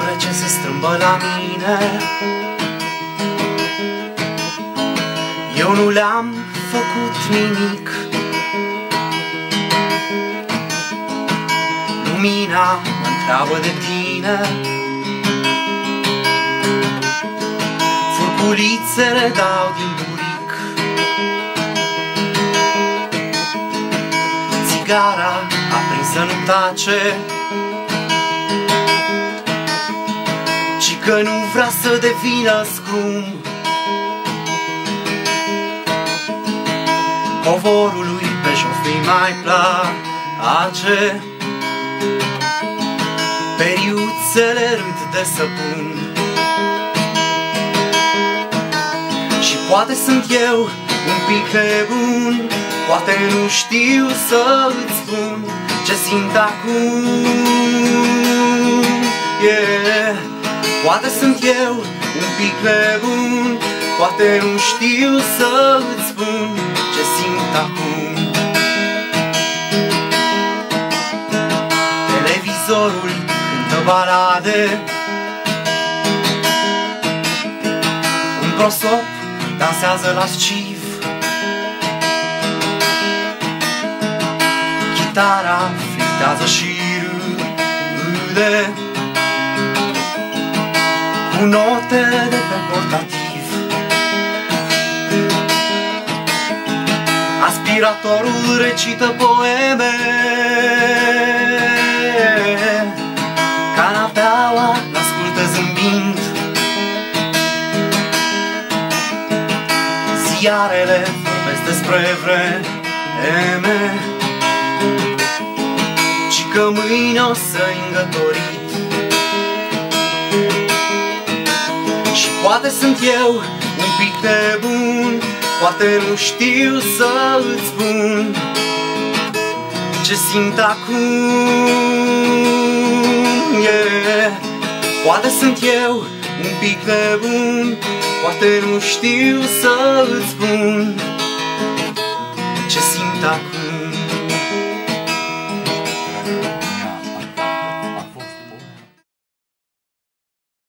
ombre ce se strâmbă la mine. Eu nu le-am făcut nimic. Lumina mă întreabă de tine. Furculițele dau din buric. Țigara aprinsă nu tace, ci că nu vrea să devină scrum. Covorul lui pe șofii mai place, periuțele râd de săpun. Și poate sunt eu un pic nebun, poate nu știu să-ți spun ce simt acum, yeah. Poate sunt eu un pic nebun, poate nu știu să-ți spun ce simt acum. Televizorul cântă balade, un prosop dansează lasciv, chitara flirtează și râde cu notele de pe portativ. Aspiratorul recită poeme, canapeaua l-ascultă zâmbind. Ziarele vorbesc despre vreme, ci că mâine o să-i îngătorit. Și poate sunt eu un pic nebun, poate nu știu să-ți spun ce simt acum, yeah. Poate sunt eu un pic nebun, poate nu știu să-ți spun ce simt acum.